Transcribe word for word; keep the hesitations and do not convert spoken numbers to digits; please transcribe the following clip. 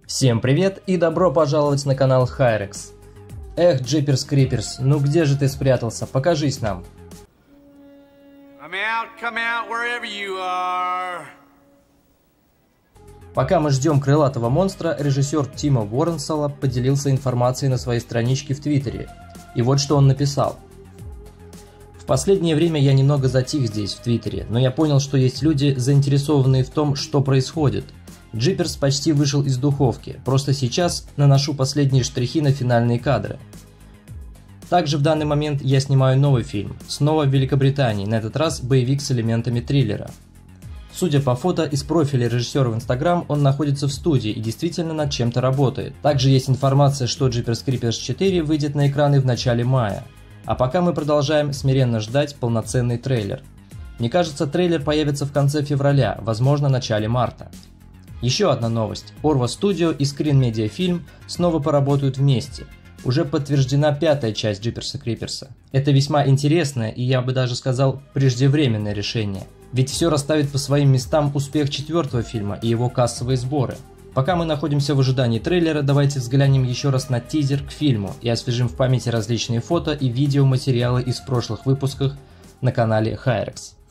Всем привет и добро пожаловать на канал Хайрекс. Эх, Джиперс Криперс, ну где же ты спрятался? Покажись нам. Come out, come out, wherever you are. Пока мы ждем крылатого монстра, режиссер Тима Уорренсала поделился информацией на своей страничке в Твиттере. И вот что он написал. В последнее время я немного затих здесь, в Твиттере, но я понял, что есть люди, заинтересованные в том, что происходит. Джиперс почти вышел из духовки, просто сейчас наношу последние штрихи на финальные кадры. Также в данный момент я снимаю новый фильм, снова в Великобритании, на этот раз боевик с элементами триллера. Судя по фото из профиля режиссера в Instagram, он находится в студии и действительно над чем-то работает. Также есть информация, что Джиперс Криперс четыре выйдет на экраны в начале мая. А пока мы продолжаем смиренно ждать полноценный трейлер. Мне кажется, трейлер появится в конце февраля, возможно, в начале марта. Еще одна новость. Orva Studio и Screen Media Film снова поработают вместе. Уже подтверждена пятая часть Джиперса Криперса. Это весьма интересное и, я бы даже сказал, преждевременное решение. Ведь все расставит по своим местам успех четвертого фильма и его кассовые сборы. Пока мы находимся в ожидании трейлера, давайте взглянем еще раз на тизер к фильму и освежим в памяти различные фото и видеоматериалы из прошлых выпусков на канале Хайрекс.